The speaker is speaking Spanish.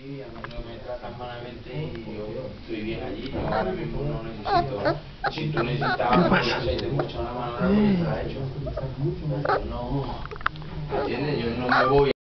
a mí no me tratan malamente y yo estoy bien allí, yo ahora mismo no necesito. Si tú necesitabas una cosa y te hemos echado una mano, ahora porque te la he hecho. No, ¿entiendes? Yo no me voy.